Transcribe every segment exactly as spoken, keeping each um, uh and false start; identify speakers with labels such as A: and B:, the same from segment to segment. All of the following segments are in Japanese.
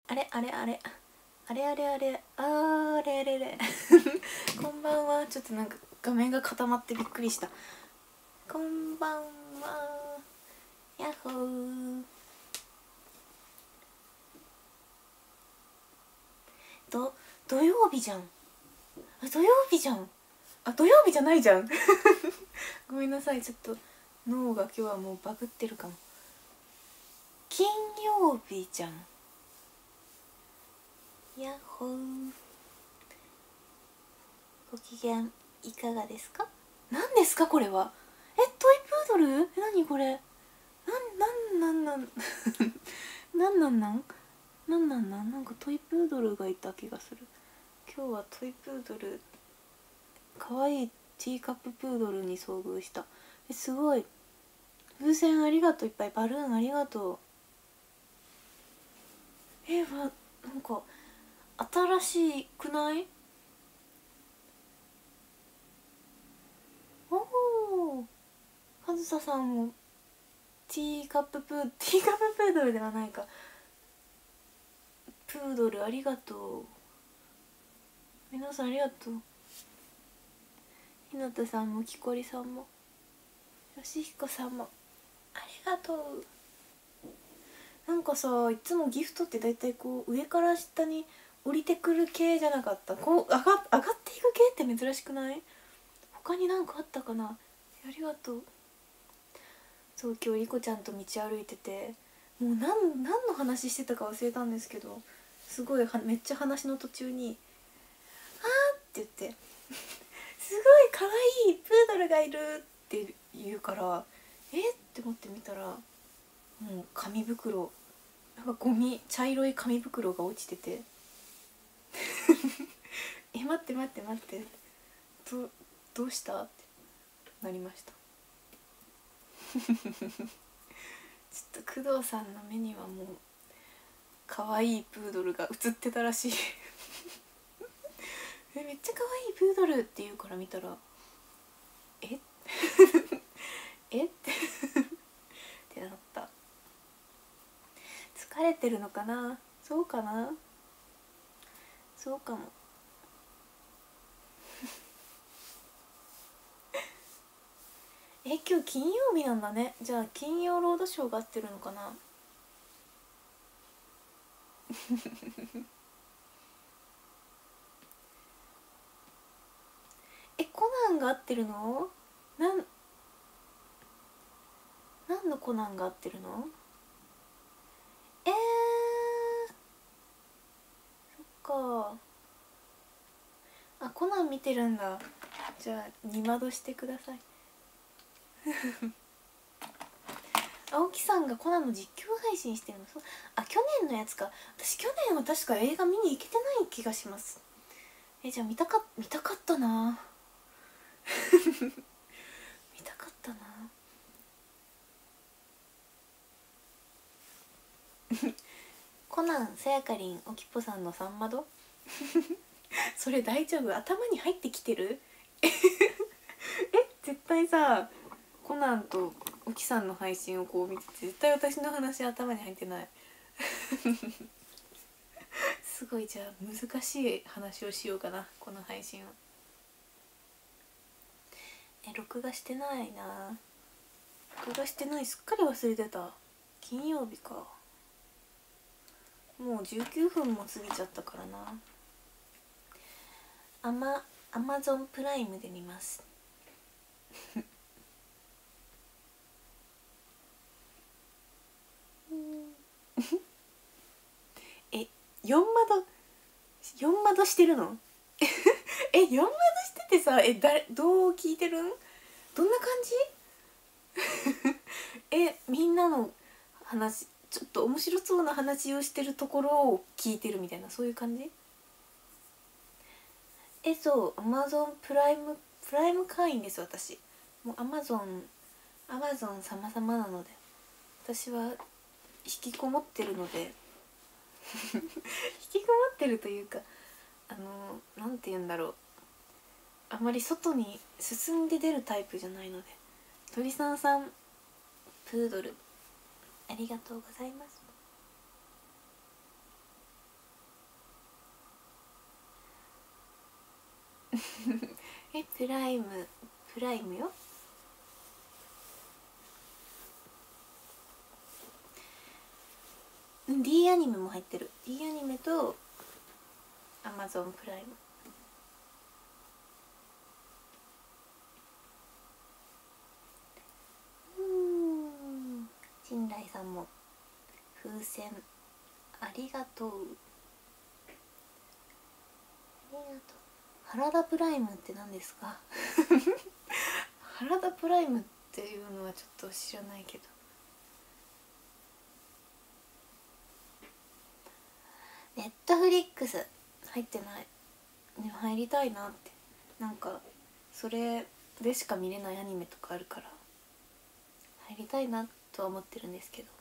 A: あれあれあれあれあれあれあーあれあれあれこんばんは。ちょっとなんか画面が固まってびっくりした。こんばんは。やっほー。ど土曜日じゃん。あ、土曜日じゃん。あ、土曜日じゃないじゃんごめんなさい、ちょっと脳が今日はもうバグってるかも。金曜日じゃん。やっほー。ご機嫌いかがですか？何ですかこれは。え、トイプードル？え、何これ。なんなんなんなんなんなんなんなんなんなんなんかトイプードルがいた気がする。今日はトイプードル、かわいいティーカッププードルに遭遇した。え、すごい。風船ありがとう。いっぱいバルーンありがとう。え、わ、なんか新しくない？おお、かずささんもティーカッププーティーカッププードルではないか、プードルありがとう。皆さんありがとう。ひなたさんもきこりさんもよしひこさんもありがとう。なんかさ、いつもギフトってだいたいこう上から下に降りてくる系じゃなかった？こう上が、上がっていく系って珍しくない？他になんかあったかな？ありがとう。そう、今日リコちゃんと道歩いてて、もう何何の話してたか忘れたんですけど、すごいはめっちゃ話の途中に「あー」って言ってすごい可愛いプードルがいるって言うから、えって思ってみたら、もう紙袋、なんかゴミ、茶色い紙袋が落ちててえ、待って待って待って、どどうしたってなりましたちょっと工藤さんの目にはもう可愛いプードルが映ってたらしいえ、めっちゃ可愛いプードルって言うから見たら、ええってってなった。疲れてるのかな？そうかな？そうかもえ、今日金曜日なんだね。じゃあ金曜ロードショーが合ってるのかなえ、コナンが合ってるの？なん何のコナンが合ってるの？えー、そっか。あ、コナン見てるんだ。じゃあ二窓してください青木さんがコナンの実況配信してるの？そう、あ、去年のやつか。私去年は確か映画見に行けてない気がします。え、じゃあ見たか見たかったな見たかったなコナン、さやかりん、おきっぽさんの三窓それ大丈夫？頭に入ってきてるえ、絶対さ、コナンとおきさんの配信をこう見てて絶対私の話頭に入ってないすごい。じゃあ難しい話をしようかな、この配信は。え、録画してないな。録画してない。すっかり忘れてた。金曜日か。もうじゅうきゅうふんも過ぎちゃったからな。アマアマゾンプライムで見ますえ、四窓四窓してるのえ、四窓しててさ、え、だどう聞いてるん？どんな感じえ、みんなの話、ちょっと面白そうな話をしてるところを聞いてるみたいな、そういう感じ？え、そう、アマゾンプライムプライム会員です私。もうアマゾンアマゾン様々なので、私は引きこもってるので引きこもってるというか、あのなんて言うんだろう、あまり外に進んで出るタイプじゃないので。鳥さんさん、プードルありがとうございます。 えプライムプライムよ。うん D アニメも入ってる。 D アニメと Amazon プライム。うん新来さんも風船ありがとう。ありがとう。原田プライムって何ですか？原田プライムっていうのはちょっと知らないけど。ネットフリックス入ってない。でも入りたいなって。なんかそれでしか見れないアニメとかあるから入りたいなとは思ってるんですけど、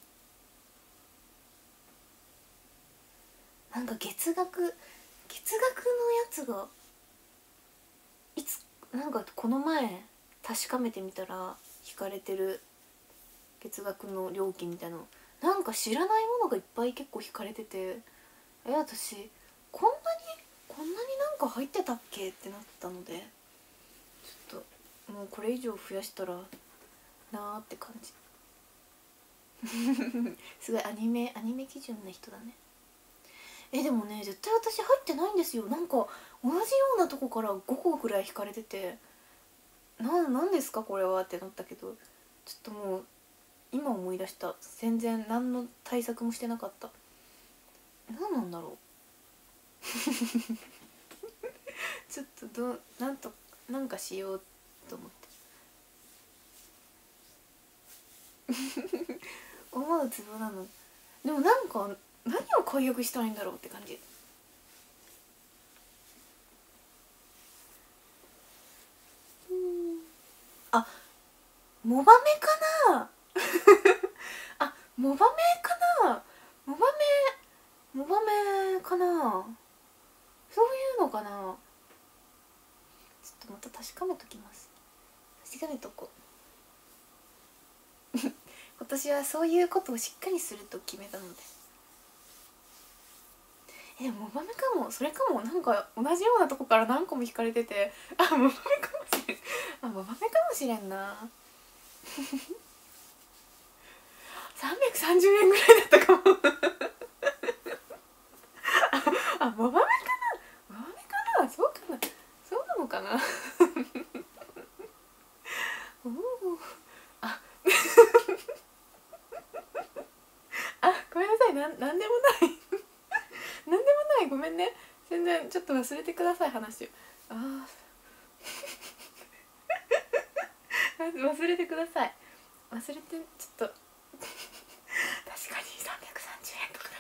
A: なんか月額月額のやつがいつなんかこの前確かめてみたら引かれてる月額の料金みたいなの、なんか知らないものがいっぱい結構引かれてて、え私こんなにこんなになんか入ってたっけってなったので、ちょっともうこれ以上増やしたらなーって感じ。すごいアニメアニメ基準な人だね。えでもね絶対私入ってないんですよ。なんか同じようなとこからごこぐらい引かれてて、ななんですかこれはってなったけど、ちょっともう今思い出した。全然何の対策もしてなかった。何なんだろう。ちょっとどうなんとなんかしようと思って思うつぼなの。でもなんか何を解約したらいいんだろうって感じ。あモバメかな。あモバメかな。モバメモバメかな。そういうのかな。ちょっとまた確かめときます。確かめとこう。今年はそういうことをしっかりすると決めたので。えでもモバメかも。それかも。なんか同じようなとこから何個も引かれてて、あモバメかもしれん。あモバメかもしれんな。さんびゃくさんじゅうえんぐらいだったかも。あモバメかな。モバメかな。そうかな。そうなのかな。おおああごめんなさい。なんなんでもないなんでもない。ごめんね。全然ちょっと忘れてください話を。ああ忘れてください。忘れてちょっと確かにさんびゃくさんじゅうえんとか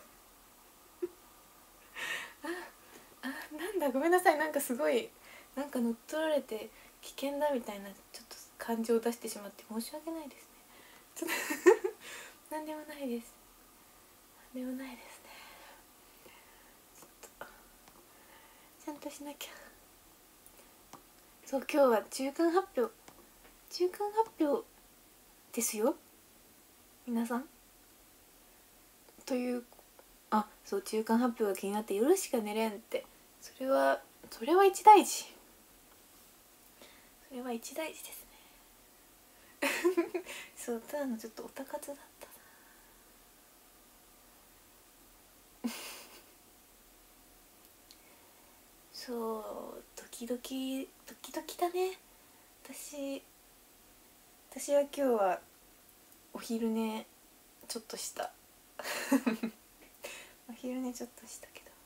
A: だった。ああなんだごめんなさい。なんかすごいなんか乗っ取られて危険だみたいなちょっと感情を出してしまって申し訳ないですね。ちょっとなんでもないです。なんでもないですね。ちょっとちゃんとしなきゃ。そう今日は中間発表中間発表ですよ皆さん。というあそう中間発表が気になって夜しか寝れんって、それはそれは一大事。それは一大事ですね。そうただのちょっとオタ活だったな。そう時々時々だね。私私は今日はお昼寝ちょっとしたお昼寝ちょっとしたけど、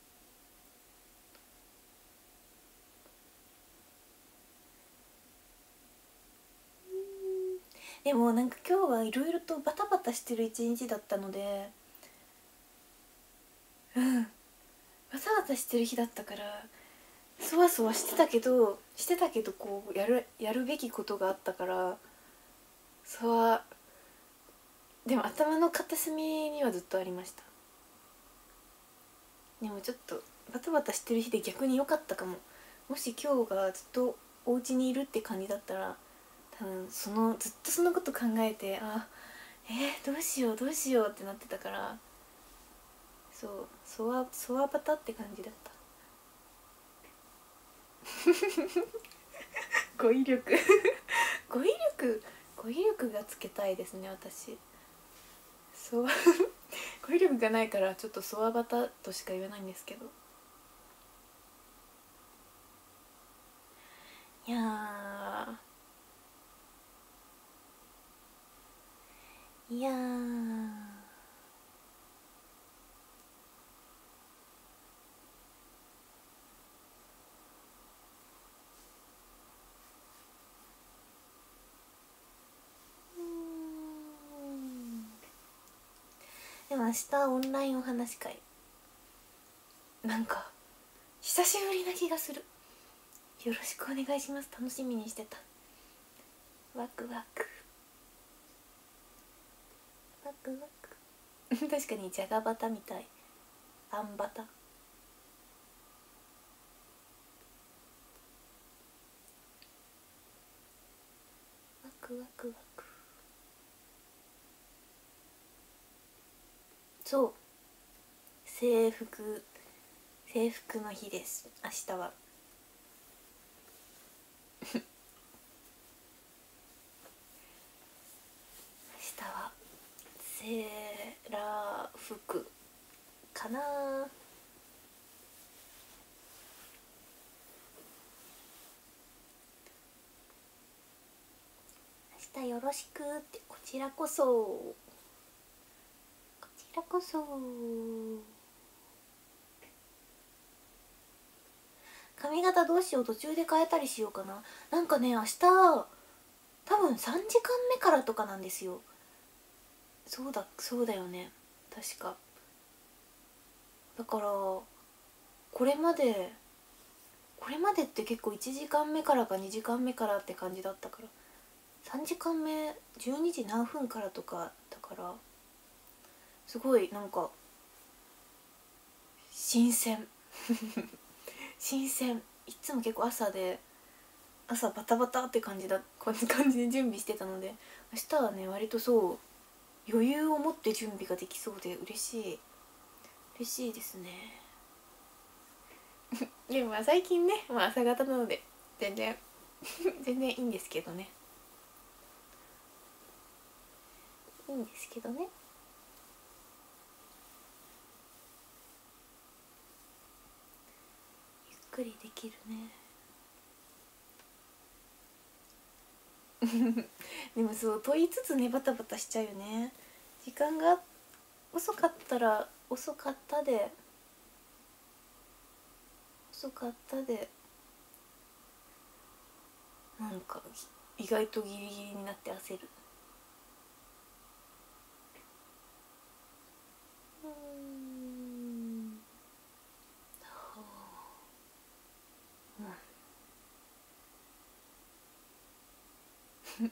A: でもなんか今日はいろいろとバタバタしてる一日だったので、うんバタバタしてる日だったからそわそわしてたけどしてたけどこうやるやるべきことがあったからそわでも頭の片隅にはずっとありました。でもちょっとバタバタしてる日で逆に良かったかも。もし今日がずっとお家にいるって感じだったら多分そのずっとそのこと考えてあえー、どうしようどうしようってなってたから、そうそわそわバタって感じだった。 語彙力語彙力語彙力がつけたいですね私。そう語彙力がないからちょっとソワバタとしか言えないんですけど、いやーいやーでも明日オンラインお話会、なんか久しぶりな気がする。よろしくお願いします。楽しみにしてた。ワクワクワクワク確かにじゃがバタみたい。あんバタ。ワクワクワク。そう制服制服の日です。明日は明日はセーラー服かな。明日よろしくって。こちらこそこちらこそ。髪型どうしよう、途中で変えたりしようかな。なんかね明日多分さんじかんめからとかなんですよ。そうだそうだよね確か。だからこれまでこれまでって結構いちじかんめからかにじかんめからって感じだったから、さんじかんめじゅうにじ何分からとかだからすごいなんか新鮮新鮮。いつも結構朝で朝バタバタって感じだこんな感じで準備してたので、明日はね割とそう余裕を持って準備ができそうで嬉しい嬉しいですねでもまあ最近ね、まあ、朝方なので全然全然いいんですけどねいいんですけどねゆっくりできるねでもそう問いつつねバタバタしちゃうよね。時間が遅かったら遅かったで遅かったでなんか意外とギリギリになって焦る。うーんはあ、うん、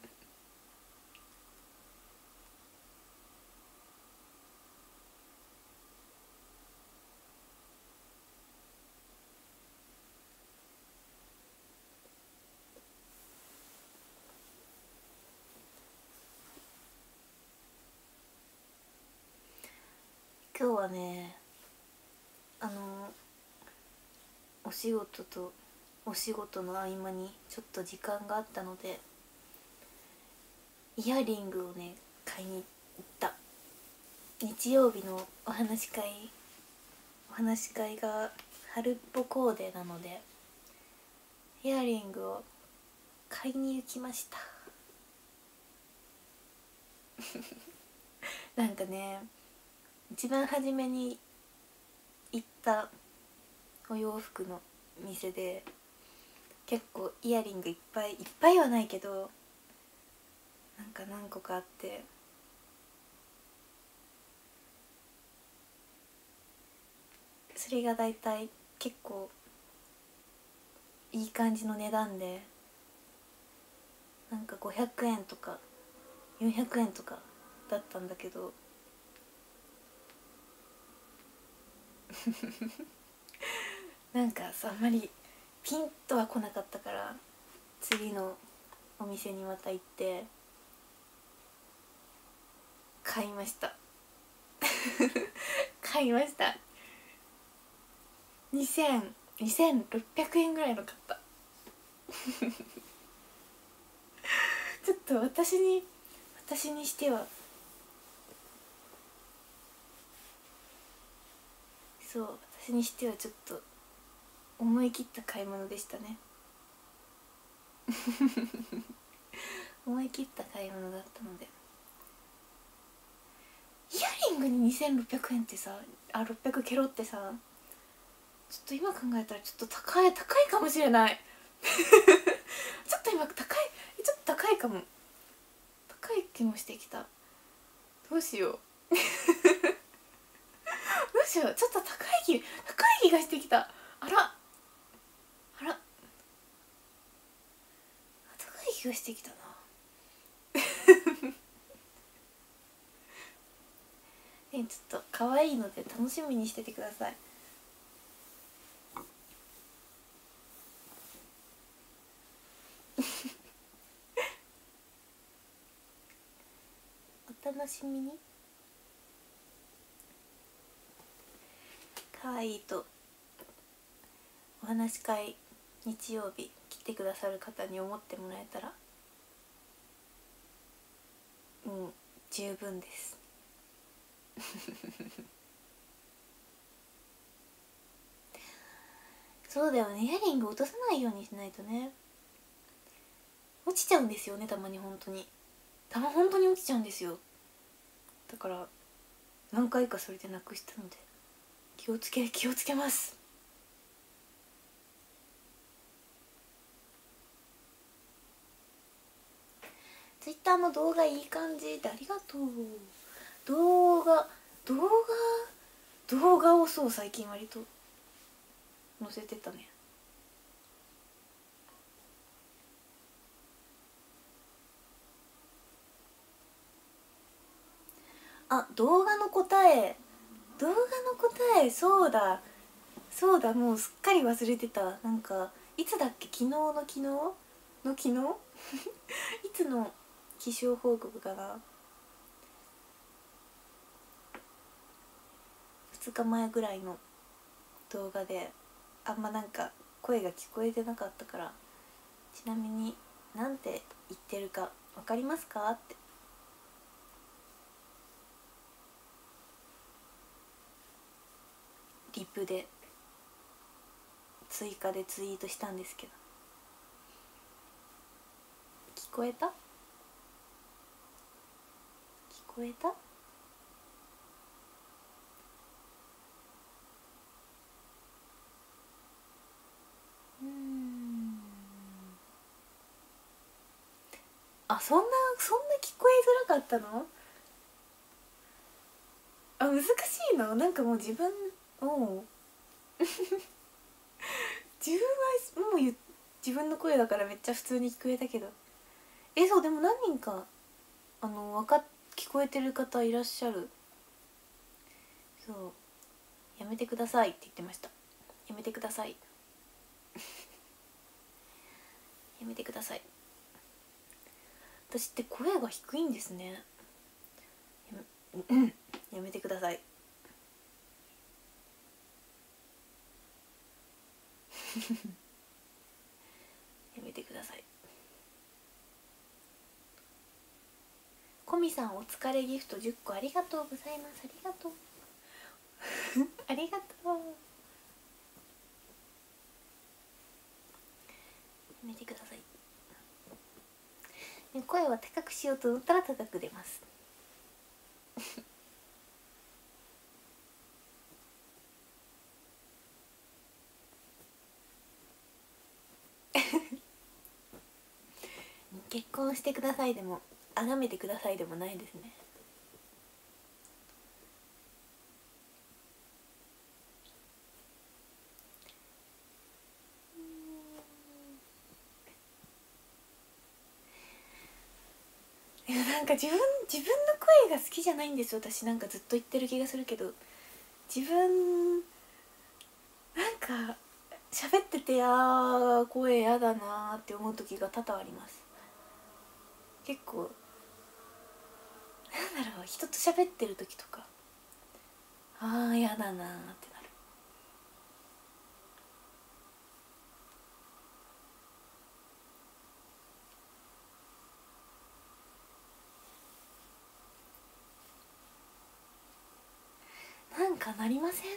A: 今日はねあのお仕事とお仕事の合間にちょっと時間があったのでイヤリングをね買いに行った。日曜日のお話し会お話し会が春っぽコーデなのでイヤリングを買いに行きましたなんかね一番初めに行ったお洋服の店で結構イヤリングいっぱいいっぱいはないけどなんか何個かあって、それがだいたい結構いい感じの値段でなんかごひゃくえんとかよんひゃくえんとかだったんだけどなんかさあんまりピンとは来なかったから次のお店にまた行って買いました買いました。にせんにせんろっぴゃくえんぐらいの買った。 ちょっと私に私にしてはそう私にしてはちょっと思い切った買い物でしたね思い切った買い物だったので、イヤリングににせんろっぴゃくえんってさ、あろっぴゃくケロってさ、ちょっと今考えたらちょっと高い高いかもしれないちょっと今高いちょっと高いかも、高い気もしてきた。どうしようどうしよう、ちょっと高い気高い気がしてきた。あらあら高い気がしてきたなね、ちょっと可愛いので楽しみにしててくださいお楽しみに。可愛いとお話し会日曜日来てくださる方に思ってもらえたらうん十分ですそうだよね、イヤリング落とさないようにしないとね。落ちちゃうんですよね、たまに。本当にたま本当に落ちちゃうんですよ。だから何回かそれでなくしたので気をつけ気をつけます。ツイッターの動画いい感じでありがとう。動画動画動画をそう最近割と載せてたね。あ、動画の答え動画の答え、そうだそうだ、もうすっかり忘れてた。なんかいつだっけ、昨日の昨日の昨日いつの気象報告かな、ふつかまえぐらいの動画であんまなんか声が聞こえてなかったから、ちなみになんて言ってるか分かりますかってリプで追加でツイートしたんですけど、聞こえた聞こえたうーん、あ、そんなそんな聞こえづらかったの。あ、難しいの。なんかもう自分を自分はもう言自分の声だからめっちゃ普通に聞こえたけど、え、そう、でも何人かあのわか聞こえてる方いらっしゃる。そう、やめてくださいって言ってました。やめてくださいやめてください。私って声が低いんですね。やめやめてくださいやめてください。コミさん、お疲れギフトじゅっこありがとうございます。ありがとうありがとう。やめてください。声は高くしようと思ったら高く出ます結婚してくださいでも崇めてくださいでもないですね。いや、なんか自分自分の声が好きじゃないんですよ。私なんかずっと言ってる気がするけど、自分なんか喋ってて、あ声やだなって思う時が多々あります。結構なんだろう、人と喋ってる時とかああやだなってなる。 かなりません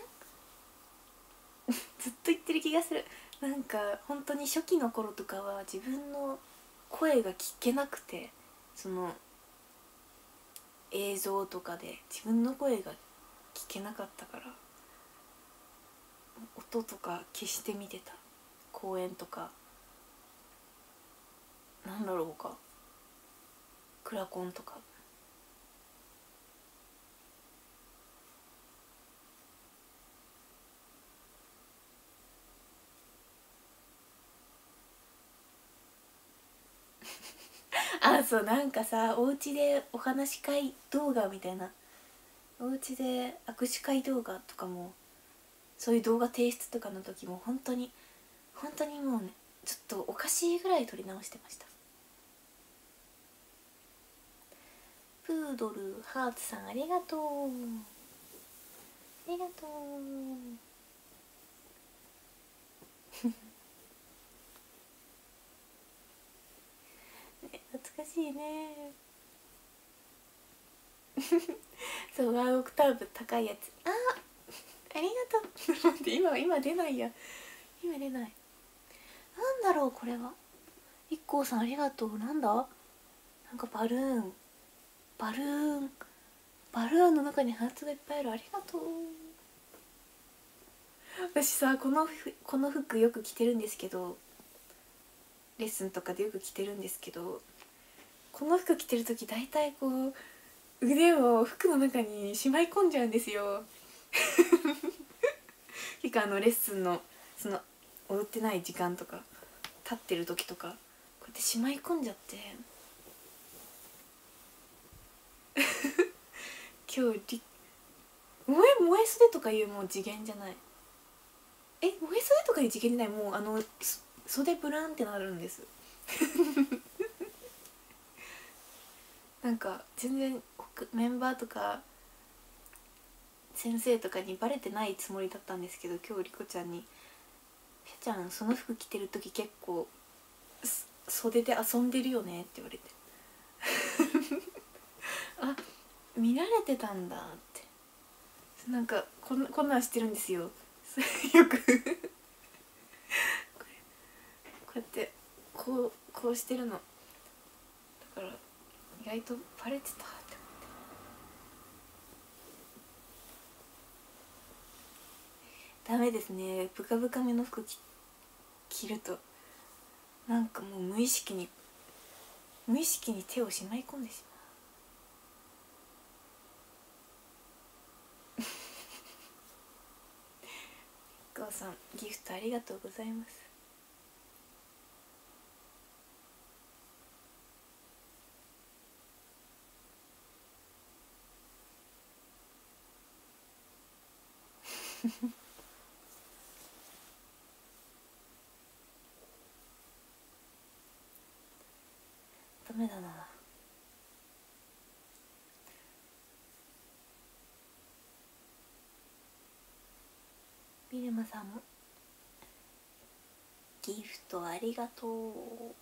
A: ずっと言ってる気がする。なんか本当に初期の頃とかは自分の声が聞けなくて、その映像とかで自分の声が聞けなかったから音とか消して見てた。公園とかなんだろうか、クラコンとか。あ、そう、なんかさ、お家でお話し会動画みたいな、お家で握手会動画とかも、そういう動画提出とかの時も本当に本当にもうね、ちょっとおかしいぐらい撮り直してました。プードルハーツさん、ありがとう、ありがとう懐かしいねそう、ワンオクターブ高いやつ。あ、ありがとう待って、今今出ないや、今出ない。なんだろうこれは。いっこうさん、ありがとう。なんだ、なんかバルーンバルーンバルーンの中にハーツがいっぱいある。ありがとう。私さ、このこの服よく着てるんですけど、レッスンとかでよく着てるんですけど、この服着てる時大体こう腕を服の中にしまい込んじゃうんですよ結構あのレッスンのその踊ってない時間とか立ってる時とかこうやってしまい込んじゃって今日り萌え萌え袖とかいうもう次元じゃない。え、萌え袖とかいう次元じゃない。もうあの袖ブランってなるんですなんか全然メンバーとか先生とかにバレてないつもりだったんですけど、今日リコちゃんに「ぴゃちゃんその服着てる時結構袖で遊んでるよね」って言われてあ、見られてたんだって。なんかこんこんなんしてるんですよよくこうやってこうこうしてるのだから意外とバレてたって。ダメですね、ブカブカめの服着着るとなんかもう無意識に無意識に手をしまい込んでしまうお母さん、ギフトありがとうございますダメだな。ビルマさんもギフトありがとう。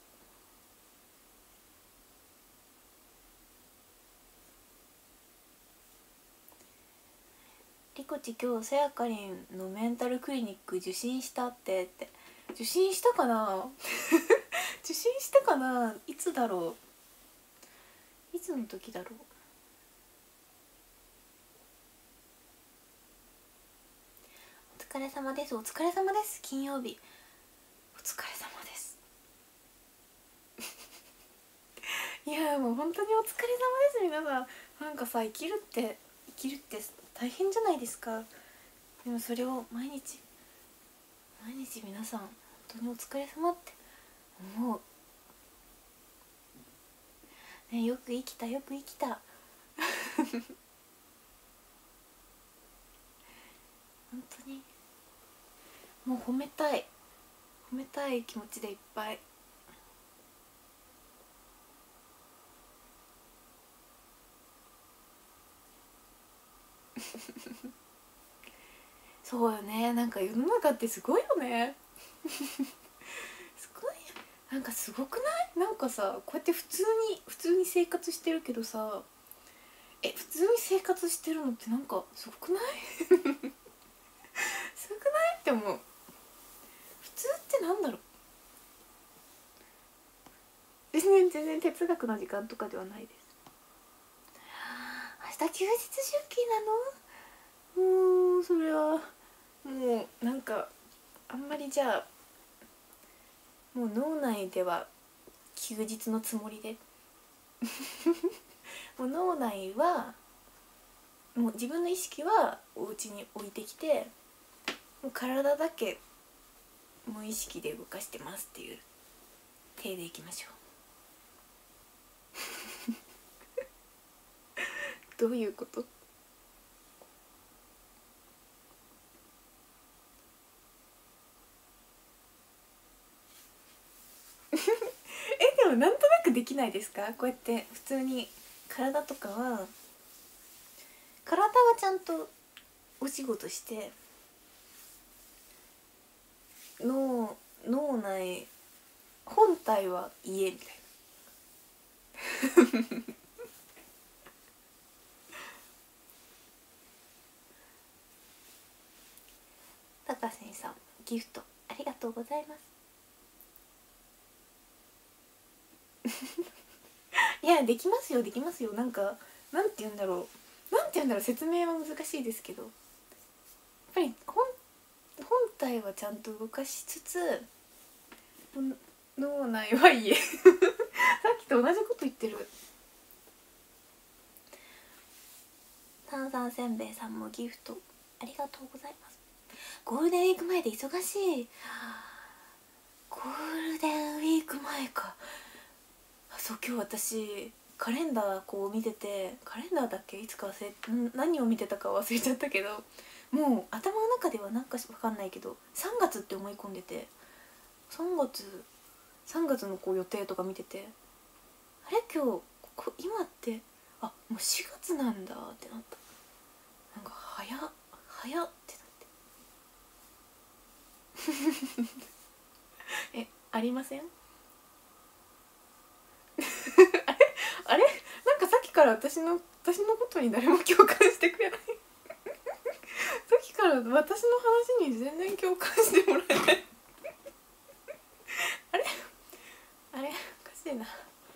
A: リコチ今日さやかりんのメンタルクリニック受診したってって受診したかな受診したかな。いつだろう、いつの時だろう。お疲れ様です。お疲れ様です。金曜日お疲れ様ですいやもう本当にお疲れ様です皆さん。なんかさ、生きるって生きるって大変じゃないですか。でもそれを毎日毎日皆さん本当にお疲れ様って思うね。よく生きたよく生きた本当にもう褒めたい褒めたい気持ちでいっぱいそうよね。なんか世の中ってすごいよねすごい、なんかすごくない？なんかさ、こうやって普通に普通に生活してるけどさ、 え、普通に生活してるのってなんかすごくないすごくないって思う。普通ってなんだろう。全然全然哲学の時間とかではないです。明日休日出勤なの？もうそれはもうなんかあんまり、じゃあもう脳内では休日のつもりでもう脳内はもう自分の意識はお家に置いてきて、もう体だけ無意識で動かしてますっていう体でいきましょうどういうことえ、でもなんとなくできないですか？こうやって普通に体とかは体はちゃんとお仕事して脳脳内本体は家みたいな高瀬さんギフトありがとうございますいや、できますよできますよ。なんかなんて言うんだろうなんて言うんだろう説明は難しいですけど、やっぱり本本体はちゃんと動かしつつ脳内は家さっきと同じこと言ってる。炭酸せんべいさんもギフトありがとうございます。ゴールデンウィーク前で忙しい。ゴールデンウィーク前か。あ、そう、今日私カレンダーこう見てて、カレンダーだっけ、いつか忘れ何を見てたか忘れちゃったけど、もう頭の中ではなんかわかんないけどさんがつって思い込んでて、さんがつさんがつのこう予定とか見てて、あれ今日こ今ってあもうしがつなんだってなった。なんか早っ早っってなってえ、ありませんあれなんかさっきから私の私のことに誰も共感してくれないさっきから私の話に全然共感してもらえないあれあれおかしいな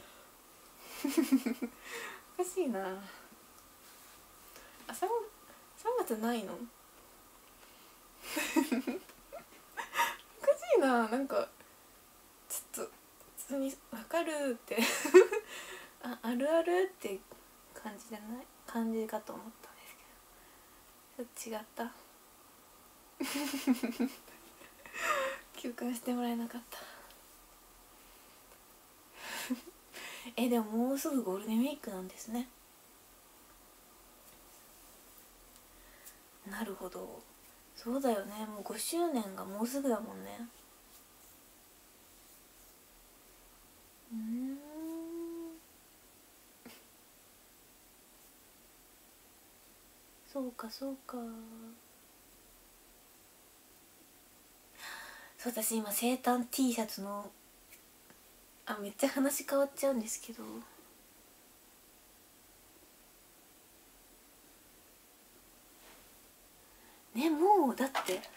A: おかしいなあ、さんがつないのおかしいな。なんかちょっと普通に分かるってあ、あるあるって感じじゃない感じかと思ったんですけど、ちょっと違った共感してもらえなかったえ、でももうすぐゴールデンウィークなんですね。なるほど、そうだよね。もうごしゅうねんがもうすぐだもんね。うーんそうかそうか。そう、私今生誕 T シャツのあ、めっちゃ話変わっちゃうんですけど、ね、もうだってえー、も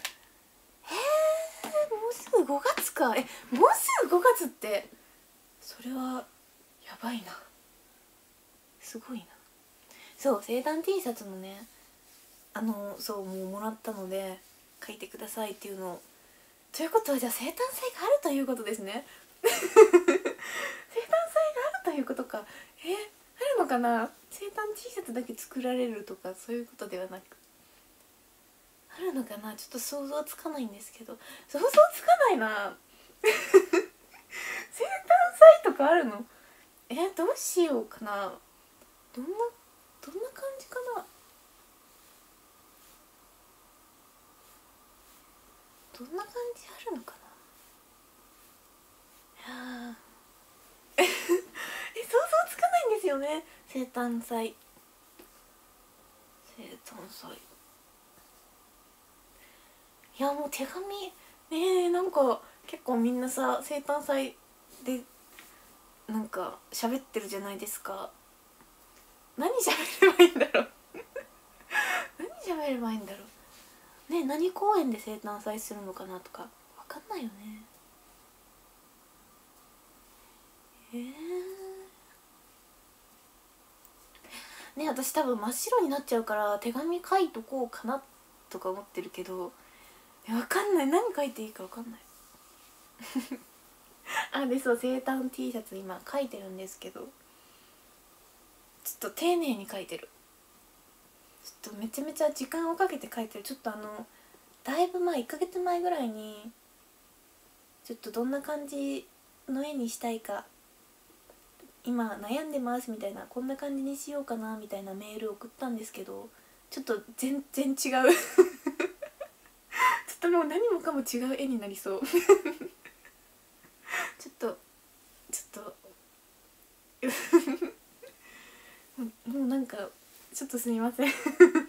A: うすぐごがつか。え、もうすぐごがつって、それはやばいな、すごいな。そう、生誕 T シャツのね、あのそうもうもらったので書いてくださいっていうのを。ということは、じゃあ生誕祭があるということですね生誕祭があるということか。え、あるのかな。生誕 T シャツだけ作られるとかそういうことではなく、あるのかな。ちょっと想像つかないんですけど、想像つかないな生誕祭とかあるの。え、どうしようかな。どんなどんな感じかな。どんな感じあるのかな。いやえ想像つかないんですよね、生誕祭。生誕祭、いやもう手紙ねえ、なんか結構みんなさ生誕祭でなんか喋ってるじゃないですか。 何喋ればいいんだろう何喋ればいいんだろうね。何公園で生誕祭するのかなとか分かんないよね。えー、ね、私多分真っ白になっちゃうから手紙書いとこうかなとか思ってるけど、分かんない、何書いていいか分かんないあ、で、そう生誕 T シャツ今書いてるんですけど、ちょっと丁寧に書いてる。ちょっとめちゃめちゃ時間をかけて書いてる。ちょっとあのだいぶ前いっかげつまえぐらいにちょっとどんな感じの絵にしたいか今悩んでますみたいな、こんな感じにしようかなみたいなメールを送ったんですけど、ちょっと全然違うちょっともう何もかも違う絵になりそうちょっとちょっともうなんかちょっとすみません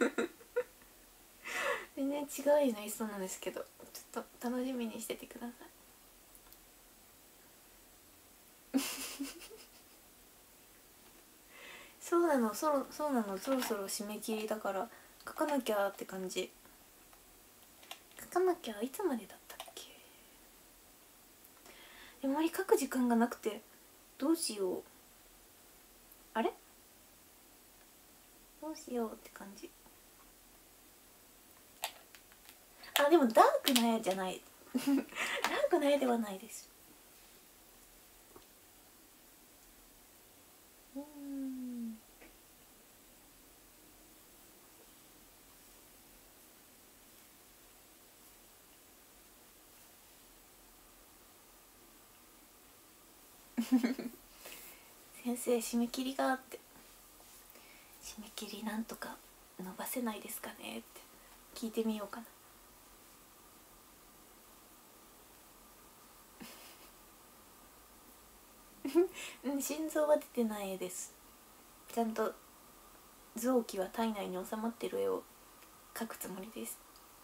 A: 全然違う絵になりそうなんですけど、ちょっと楽しみにしててくださいそうなの、そろそうなの、そろそろ締め切りだから書かなきゃって感じ。書かなきゃ、いつまでだったっけ。あまり書く時間がなくてどうしよう。あれどうしようって感じ。あ、でもダークな絵じゃないダークな絵ではないです。うーん先生締め切りがあって、締め切りなんとか伸ばせないですかねって聞いてみようかなうん、心臓は出てない絵です。ちゃんと臓器は体内に収まってる絵を描くつもりです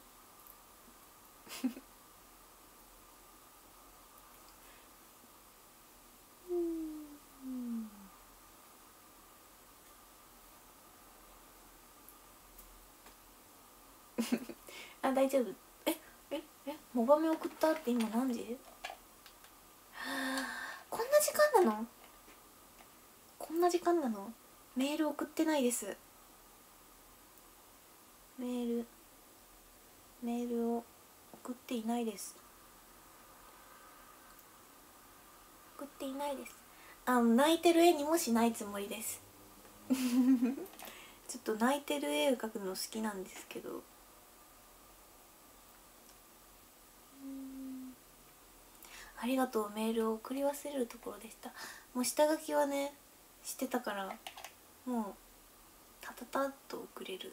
A: あ、大丈夫。えええモバメ送ったって今何時？はあ、こんな時間なの？こんな時間なの？メール送ってないです。メールメールを送っていないです。送っていないです。あ、泣いてる絵にもしないつもりですちょっと泣いてる絵を描くの好きなんですけど、ありがとう。メールを送り忘れるところでした。もう下書きはねしてたから、もうタタタッと送れる。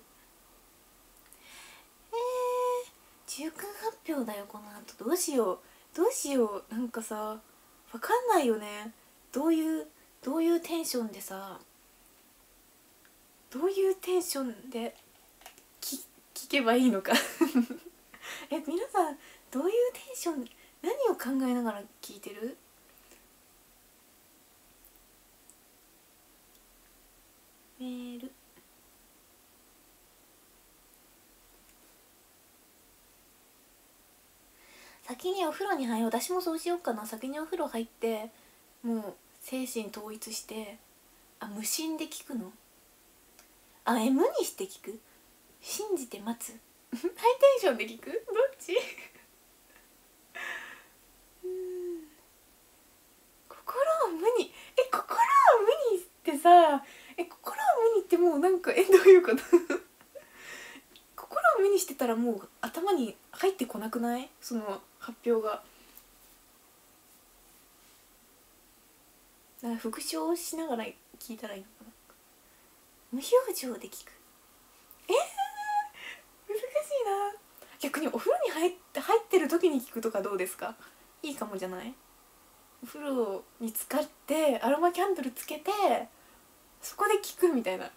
A: えー、中間発表だよこの後。どうしようどうしよう。なんかさわかんないよね。どういうどういうテンションでさどういうテンションで聞聞けばいいのかえ、皆さんどういうテンション、何を考えながら聞いてる？メール先にお風呂に入ろう。私もそうしようかな。先にお風呂入ってもう精神統一して。あ、無心で聞くの？あ、え、無にして聞く？信じて待つハイテンションで聞く？どっちうーん、心を無に、え、心を無にってさ、え、心を無にってもうなんか、え、どういうこと心を無にしてたらもう頭に入ってこなくない？その発表が。だから復唱しながら聞いたらいいのかな。無表情で聞く。えー、難しいな。逆にお風呂に入って入ってる時に聞くとかどうですか？いいかもじゃない？お風呂に浸かってアロマキャンドルつけてそこで聞くみたいな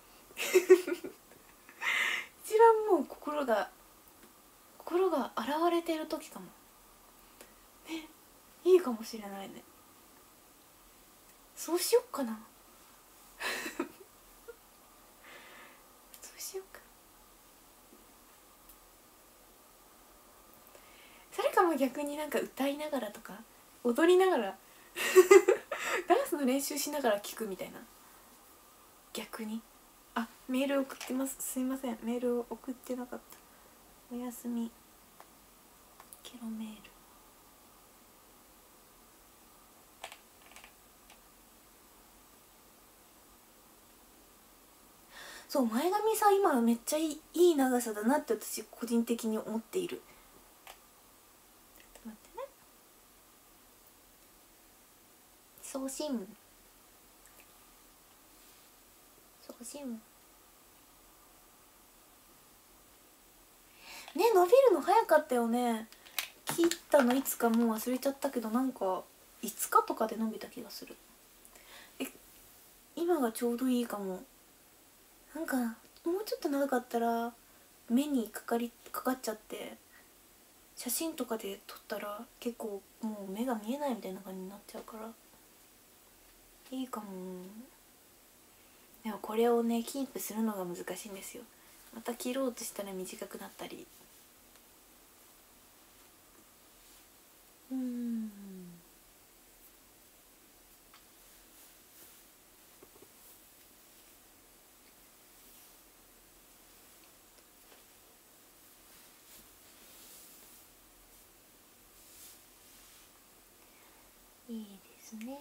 A: 一番もう心が心が洗われてる時かもね。いいかもしれないね。そうしよっかなも逆になんか歌いながらとか踊りながらダンスの練習しながら聞くみたいな。逆にあメール送ってます、すいません、メールを送ってなかった。おやすみケロメール。そう前髪さ今めっちゃいい、いい長さだなって私個人的に思っている。ちょっと待ってね。送信送信ね、伸びるの早かったよね。切ったのいつかもう忘れちゃったけど、なんかいつかとかで伸びた気がする。え今がちょうどいいかも。なんかもうちょっと長かったら目にかかりかかっちゃって、写真とかで撮ったら結構もう目が見えないみたいな感じになっちゃうからいいかも。でもこれをねキープするのが難しいんですよ。また切ろうとしたら短くなったり。うーんいいですね。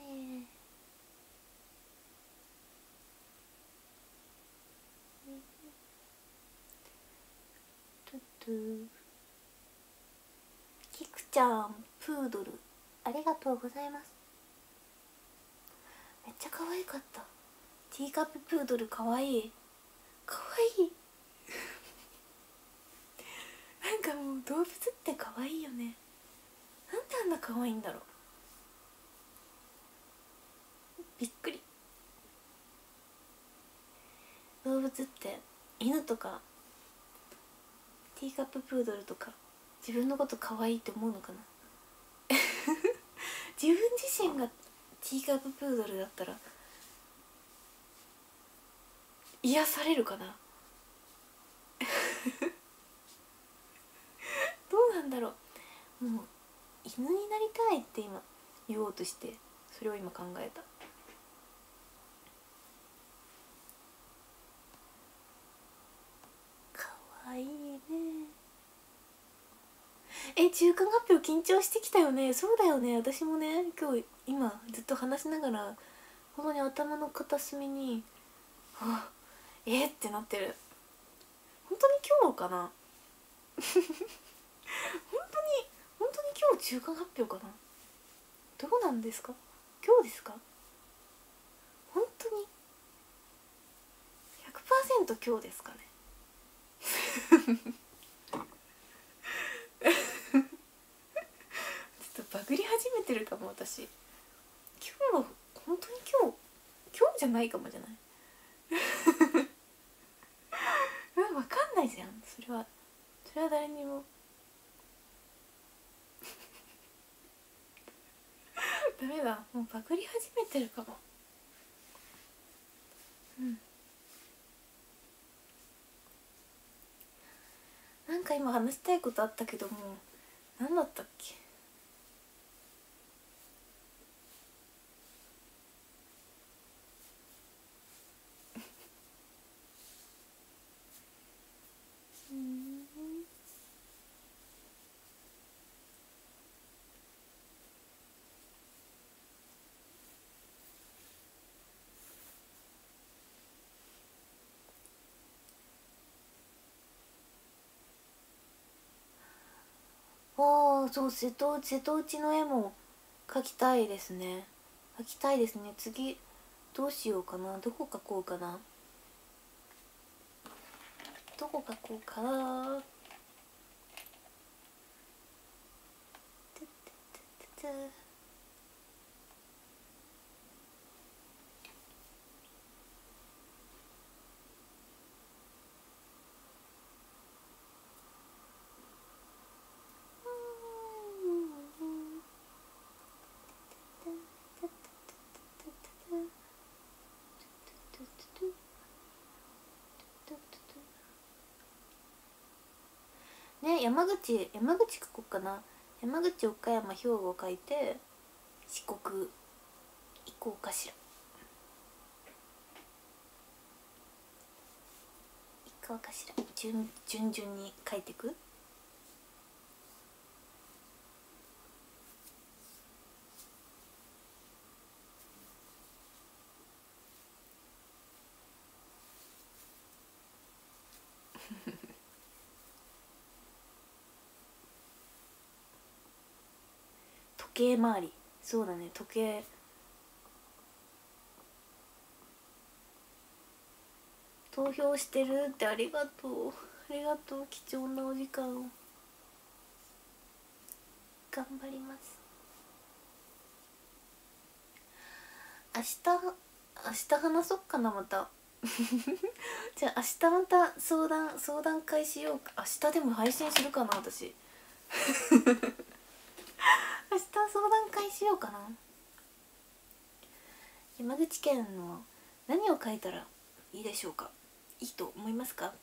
A: トゥトゥキクちゃんプードルありがとうございます。めっちゃ可愛かった。ティーカッププードル可愛い可愛いなんかもう動物って可愛いよね。なんであんな可愛いんだろう。びっくり。動物って犬とかティーカッププードルとか自分のこと可愛いって思うのかな自分自身がティーカッププードルだったら癒されるかなどうなんだろう。もう犬になりたいって今言おうとしてそれを今考えた。かわいいね。え中間発表緊張してきたよね。そうだよね。私もね今日今ずっと話しながら本当に頭の片隅にあえー、ってなってる。本当に今日かな本当に本当に今日中間発表かな。どうなんですか。今日ですか。本当に ひゃくパーセント 今日ですかねちょっとバグり始めてるかも私。今日は本当に今日今日じゃないかもじゃないうん分かんないじゃんそれは。それは誰にもダメだもうバグり始めてるかも。うんなんか今話したいことあったけども何だったっけ。ああそう瀬戸瀬戸内の絵も描きたいですね。描きたいですね。次どうしようかな。どこ描こうかな。どこ描こうかな。ね山口山口描こうかな。 山口、岡山、兵庫書いて四国行こうかしら。行こうかしら。順順々に書いてく。時計回り、そうだね、時計。投票してるってありがとう、ありがとう、貴重なお時間を。頑張ります。明日明日話そっかな、また。じゃあ明日また相談相談会しようか。明日でも配信するかな、私。明日相談会しようかな。山口県の何を書いたらいいでしょうか。いいと思いますか。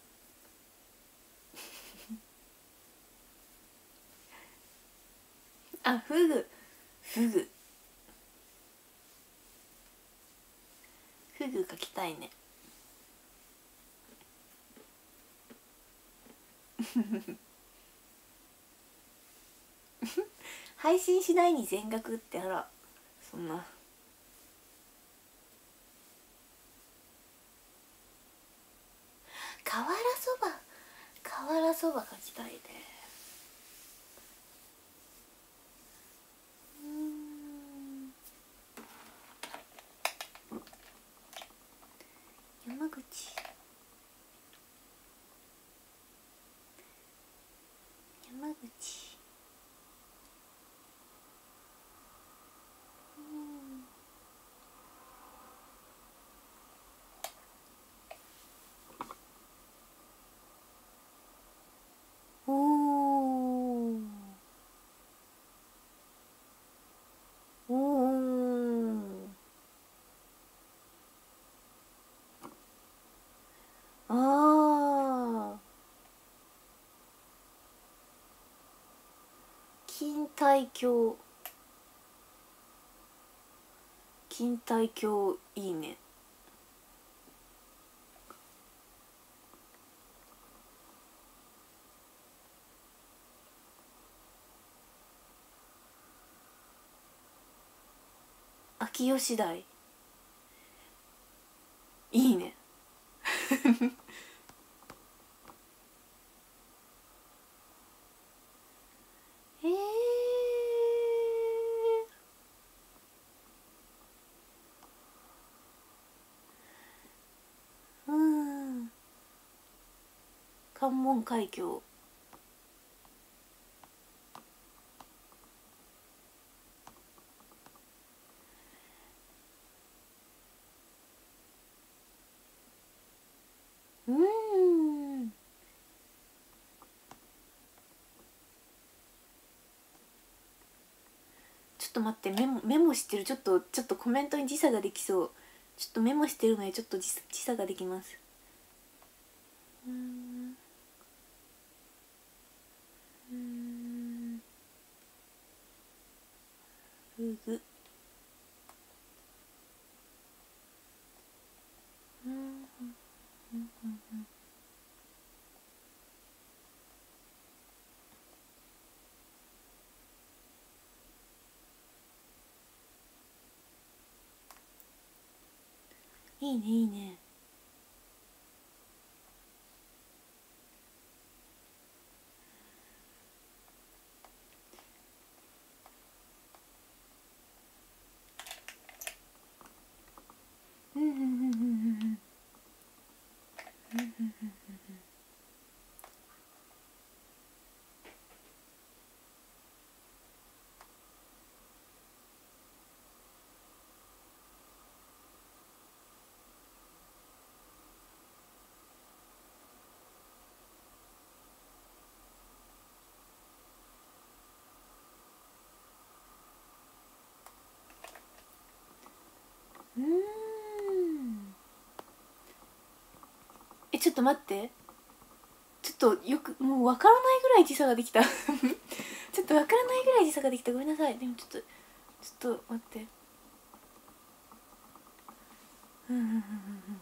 A: あ、フグフグフグ書きたいね。配信しないに全額って、あら、そんな。瓦そば、瓦そば書きたいね。うん、山口山口、うん、おーおー、ああ、錦帯橋、錦帯橋いいね。秋吉台いいね。えー、うん、関門海峡、うん、ちょっと待って、メモメモしてる。ちょっとちょっとコメントに時差ができそう。ちょっとメモしてるのでちょっと時時差ができます。うん、うん、フグ、うん、うん、うん、うん、いいね、いいね。うん、うん、うん、うん、うん、うん、うん、うん、え、ちょっと待って、ちちょっとよくもうわからないぐらい時差ができたちょっとわからないぐらい時差ができた。ごめんなさい。でもちょっとちょっと待って。うんうんうんうんうん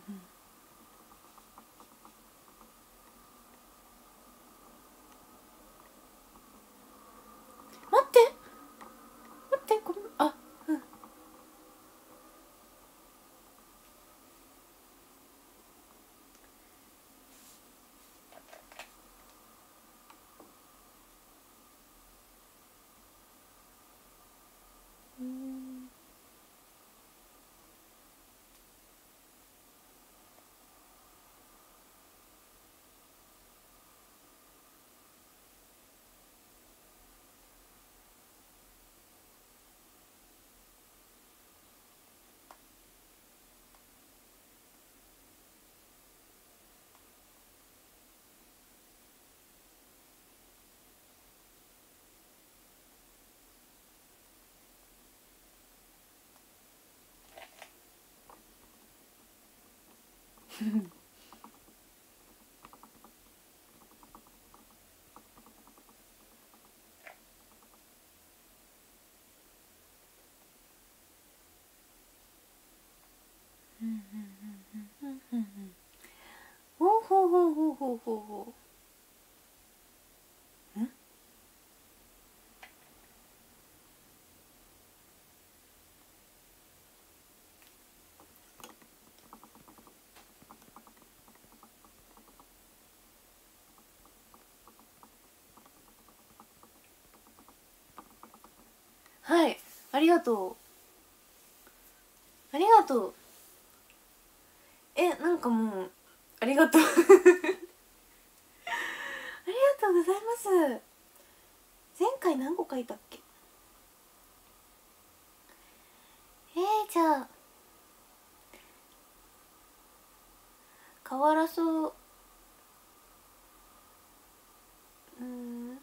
A: 待って待ってごめん。あうんうんうんうんうんうんうんほうほうほうほうほうほうほうんはいありがとうありがとう。えなんかもうありがとうありがとうございます。前回何個書いたっけ。えー、じゃあ変わらそう。うーん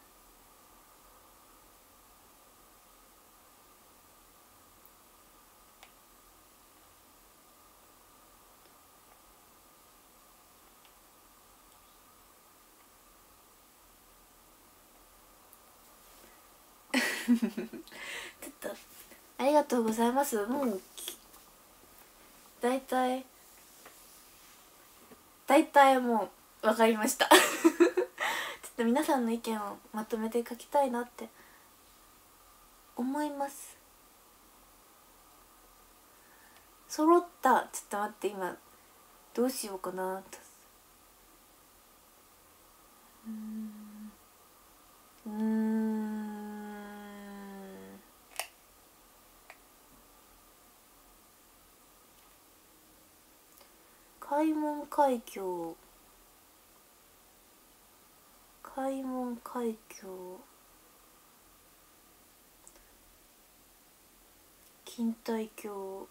A: ちょっとありがとうございます。もうだいたいだいたいもう分かりましたちょっと皆さんの意見をまとめて書きたいなって思います。揃った。ちょっと待って今どうしようかなと。うーんうーん開門海峡開門海峡錦帯橋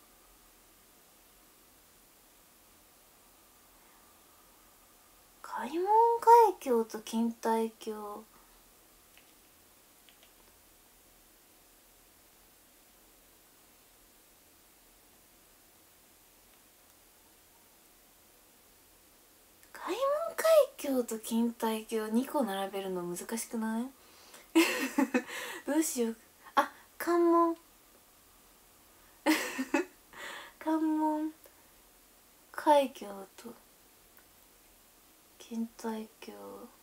A: 開門海峡と錦帯橋開門海峡と錦帯橋にこ並べるの難しくないどうしよう。あ関門関門海峡と錦帯橋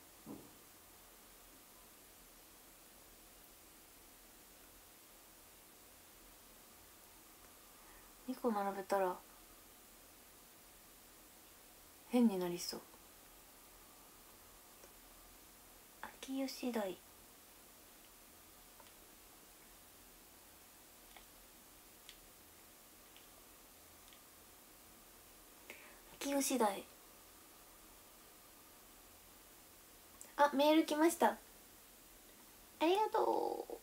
A: にこ並べたら変になりそう。秋吉台秋吉台あメール来ました。ありがとう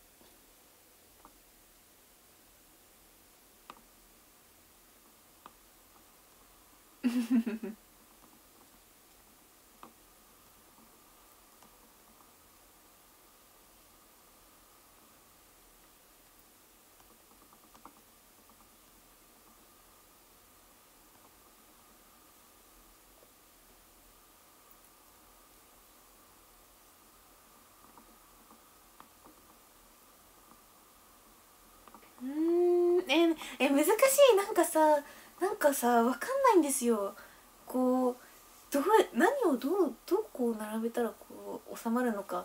A: ええ難しい。なんかさなんかさわかんないんですよ。こうどう何をどうどうこう並べたらこう収まるのか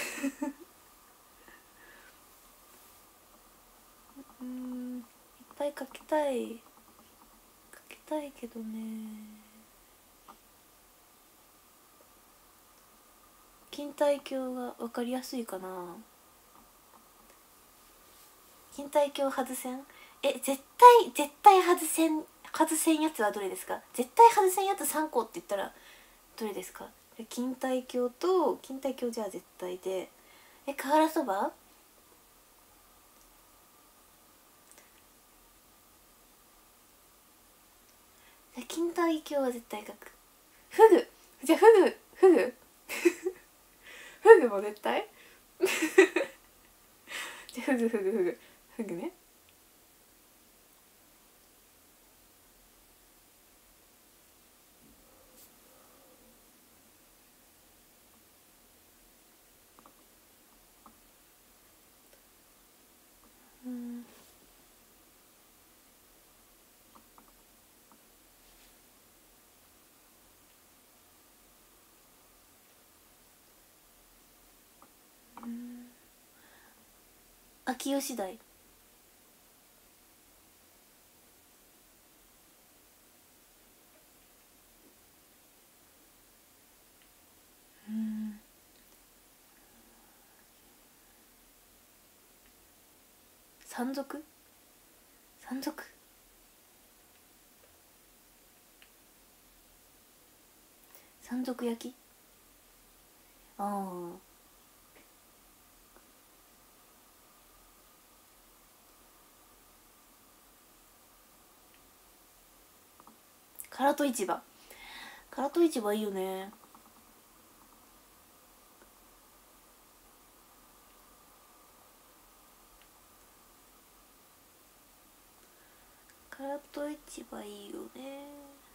A: うーんいっぱいかけたいかけたいけどね。錦帯橋が分かりやすいかな。錦帯橋外せんえ絶対絶対外せん外せんやつはどれですか？絶対外せんやつさんこって言ったらどれですか？錦帯橋と錦帯橋じゃあ絶対で、え瓦そば錦帯橋は絶対書く。フグじゃあフグフグフグも絶対じゃあフグフグフグフグね。うん秋吉台うん山賊山賊山賊焼きああ唐戸市場唐戸市場いいよね。唐戸市場いいよね。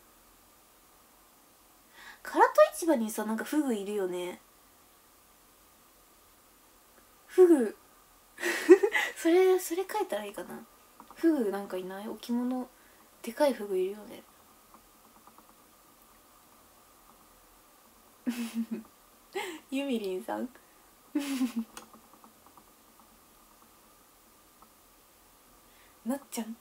A: 唐戸市場にさなんかフグいるよね。フグそれそれ書いたらいいかな。フグなんかいない？置物でかいフグいるよねゆみりんさんなっちゃん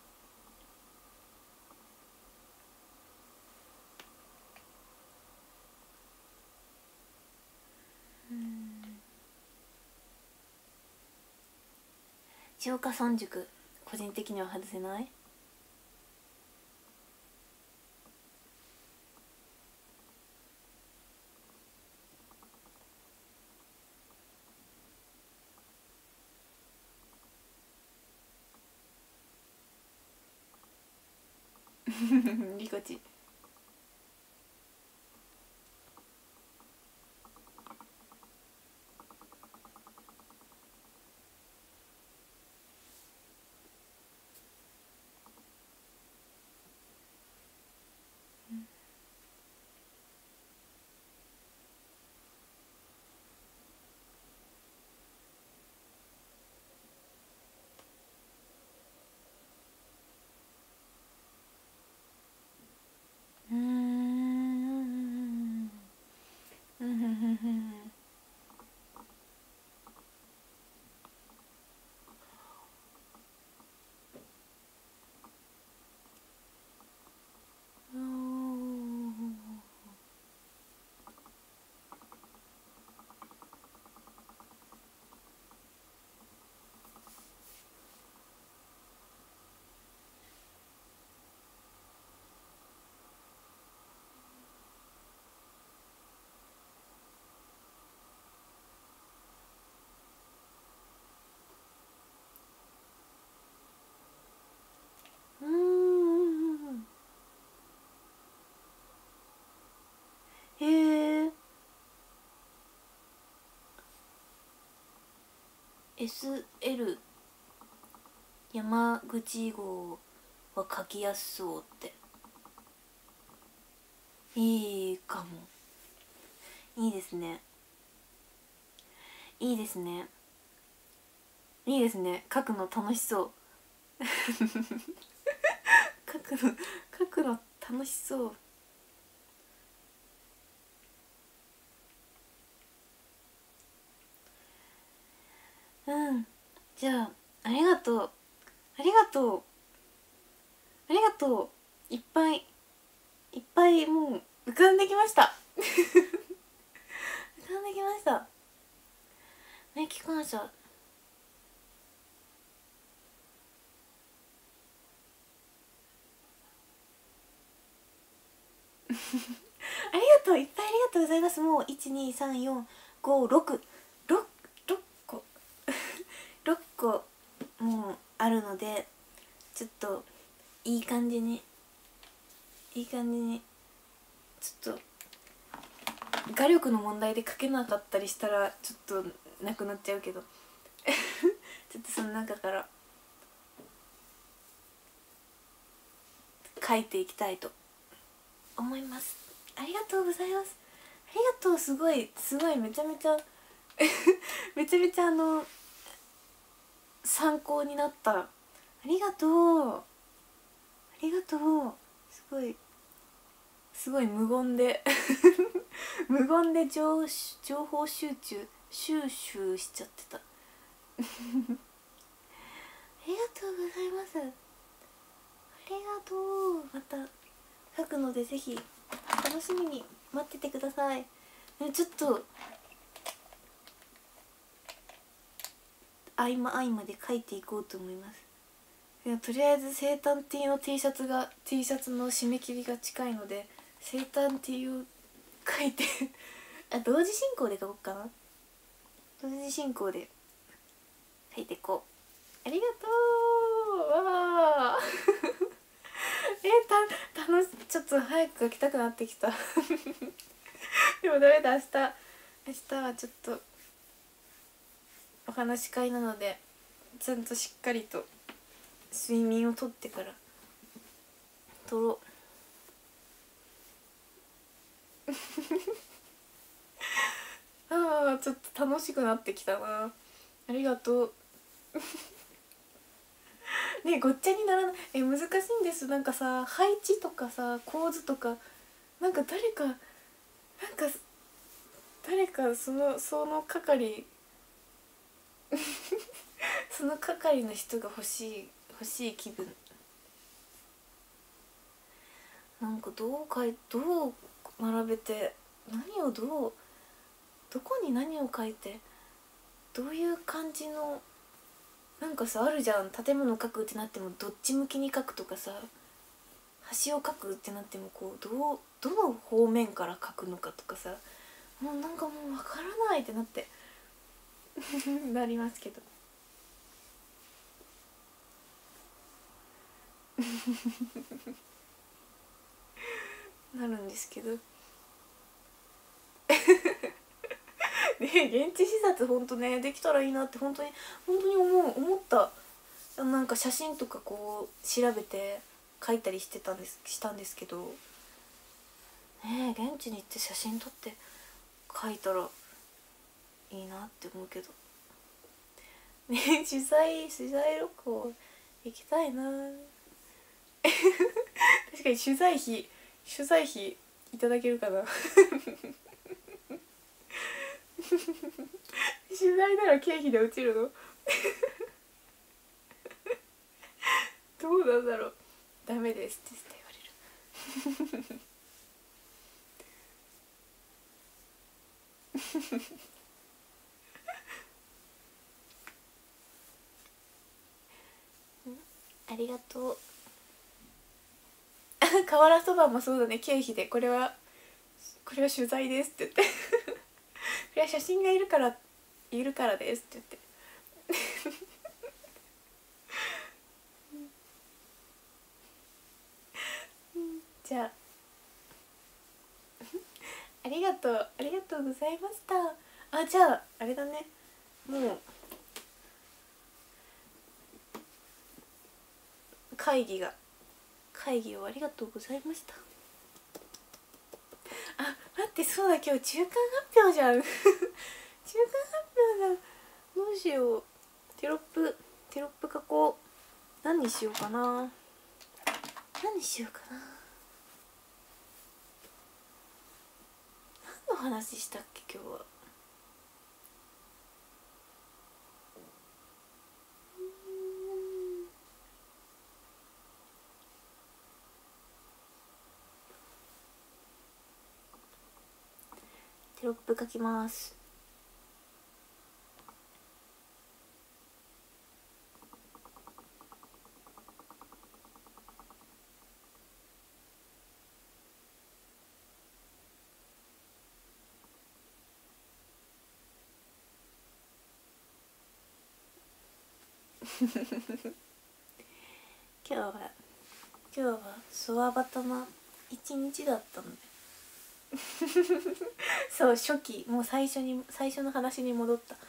A: 千岡村塾個人的には外せないリコチうーんうんふんふんふんうーんうーんへえ エスエル 山口号は書きやすそうっていいかも。いいですねいいですねいいですね書くの楽しそう書くの書くの楽しそう。うん、じゃあありがとうありがとうありがとう。いっぱいいっぱいもう浮かんできました浮かんできました。ね、機関車ありがとう、いっぱいありがとうございます。もういちにさんよんごろくろっころっこもうあるので、ちょっといい感じにいい感じにちょっと画力の問題で書けなかったりしたらちょっとなくなっちゃうけどちょっとその中から書いていきたいと思います。ありがとうございます。ありがとう。すごいすごいめちゃめちゃめちゃめちゃあの参考になった。ありがとうありがとう。すごいすごい無言で無言で情情報集中収集しちゃってたありがとうございます。ありがとう。また書くのでぜひ楽しみに待っててください。ちょっと合間合間で書いていこうと思います。とりあえず生誕 T の T シャツが T シャツの締め切りが近いので生誕 T を書いてあ、同時進行で書こうかな。同時進行で書いていこう。ありがとう。わあえた楽しちょっと早く書きたくなってきたでもダメだ、明日明日はちょっとお話し会なのでちゃんとしっかりと睡眠をとってから撮ろうああちょっと楽しくなってきたな。ありがとうね、ごっちゃにならない。え、難しいんです。なんかさ、配置とかさ、構図とかなんか誰かなんか誰かそのその係その係の人が欲しい欲しい気分。なんかどうかいどう並べて何をどうどこに何を書いてどういう感じのなんかさあるじゃん。建物描くってなってもどっち向きに描くとかさ、橋を描くってなってもこうどうどの方面から描くのかとかさ、もうなんかもう分からないってなってなりますけどなるんですけどねえ、現地視察ほんとねできたらいいなって本当に本当に思う思った。なんか写真とかこう調べて書いたりしてたんですしたんですけどねえ、現地に行って写真撮って書いたらいいなって思うけどねえ、取材取材旅行行きたいな確かに取材費取材費いただけるかな取材なら経費で落ちるのどうなんだろう。ダメですって言われるありがとう瓦そばもそうだね、経費でこれはこれは取材ですって言ってこれは写真がいるからいるからですって言ってじゃあありがとうありがとうございました。あ、じゃああれだね、もう会議が会議をありがとうございました。あ、待って、そうだ、今日中間発表じゃん中間発表だ。どうしよう。テロップテロップ書こう。 何にしようかな。何にしようかな。何の話したっけ今日は。テロップ書きます。今日は今日はソワバタな一日だったのでそう、初期もう最初に最初の話に戻った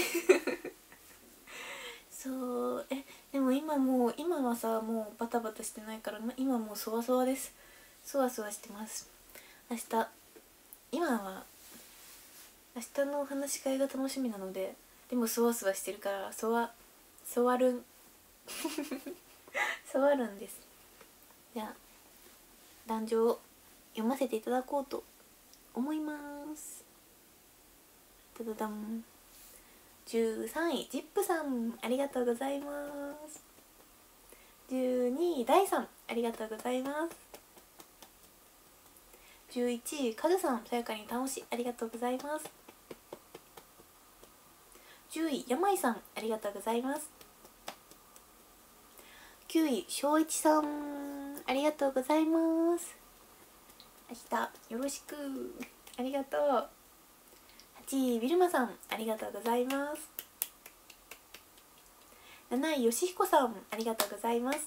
A: そう、えでも今もう今はさ、もうバタバタしてないから、今もうそわそわです。そわそわしてます。明日今は明日のお話し会が楽しみなので、でもそわそわしてるからそわそわるんそわるんです。じゃあ壇上を読ませていただこうと思います。ただだん。じゅうさんいジップさん、ありがとうございます。じゅうにいダイさん、ありがとうございます。じゅういちいカズさん、さやかに楽しい、ありがとうございます。じゅういやまいさん、ありがとうございます。きゅういしょういちさん、ありがとうございます。明日よろしく、ありがとう。はちいビルマさん、ありがとうございます。なないよしひこさん、ありがとうございます。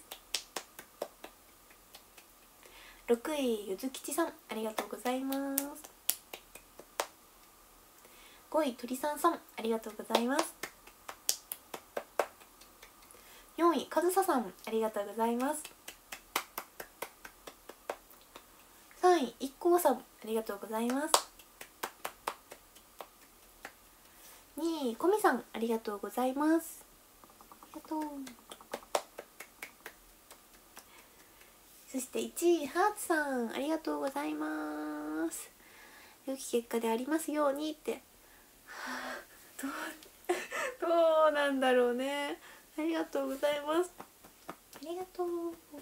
A: ろくいゆずきちさん、ありがとうございます。ごいとりさんさん、ありがとうございます。よんいかずささん、ありがとうございます。さんいいっこうさん、ありがとうございます。にいこみさん、ありがとうございます。ありがとう。そしていちいハーツさん、ありがとうございます。良き結果でありますようにって、はあ、どうどうなんだろうね。ありがとうございます。ありがとう。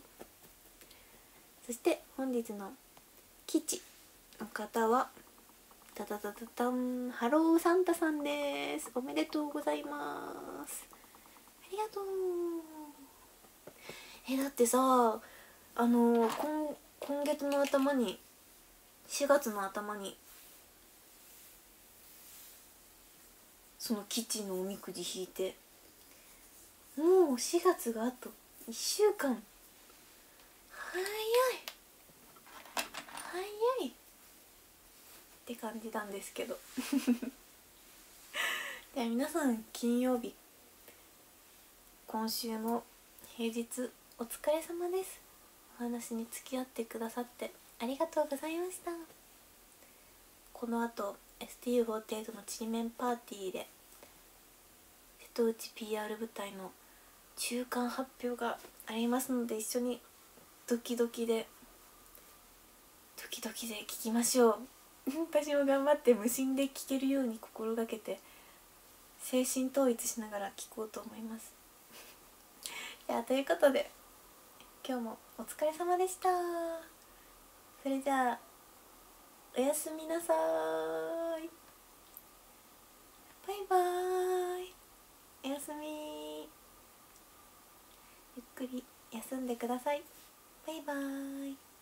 A: そして本日の基地の方はタタタタタン、ハローサンタさんです。おめでとうございます。ありがとう。えだってさ、あの今今月の頭にしがつの頭にその基地のおみくじ引いて、もうしがつがあといっしゅうかん。早い早いって感じなんですけどでは皆さん、金曜日今週も平日お疲れ様です。お話に付き合ってくださってありがとうございました。この後 エスティーユーフォーティーエイト のちりめんパーティーで瀬戸内 ピーアール 舞台の中間発表がありますので、一緒にドキドキでドキドキで聞きましょう私も頑張って無心で聞けるように心がけて精神統一しながら聞こうと思いますいや、ということで今日もお疲れ様でした。それじゃあおやすみなさーい。バイバーイ。おやすみ。ゆっくり休んでください。バイバーイ。